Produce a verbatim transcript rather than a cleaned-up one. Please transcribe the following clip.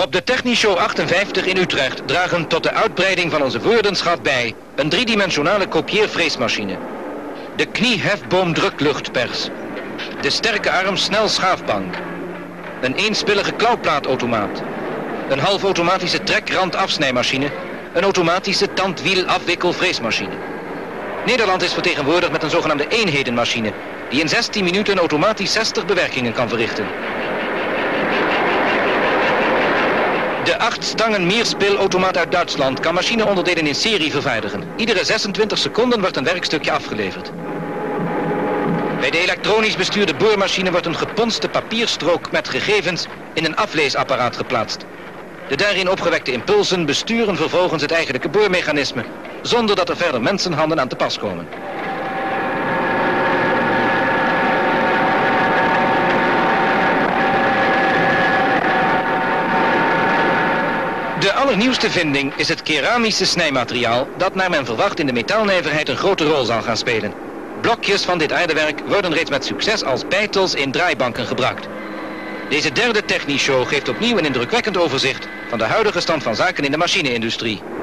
Op de Technishow achtenvijftig in Utrecht dragen tot de uitbreiding van onze woordenschat bij een driedimensionale kopieerfreesmachine, de kniehefboom drukluchtpers, de sterke arm snelschaafbank, een eenspillige klauwplaatautomaat, een halfautomatische trekrandafsnijmachine, een automatische tandwielafwikkelfreesmachine. Nederland is vertegenwoordigd met een zogenaamde eenhedenmachine die in zestien minuten automatisch zestig bewerkingen kan verrichten. De acht stangen meerspeelautomaat uit Duitsland kan machineonderdelen in serie vervaardigen. Iedere zesentwintig seconden wordt een werkstukje afgeleverd. Bij de elektronisch bestuurde boormachine wordt een geponste papierstrook met gegevens in een afleesapparaat geplaatst. De daarin opgewekte impulsen besturen vervolgens het eigenlijke boormechanisme, zonder dat er verder mensenhanden aan te pas komen. De allernieuwste vinding is het keramische snijmateriaal dat naar men verwacht in de metaalnijverheid een grote rol zal gaan spelen. Blokjes van dit aardewerk worden reeds met succes als beitels in draaibanken gebruikt. Deze derde Technishow geeft opnieuw een indrukwekkend overzicht van de huidige stand van zaken in de machine-industrie.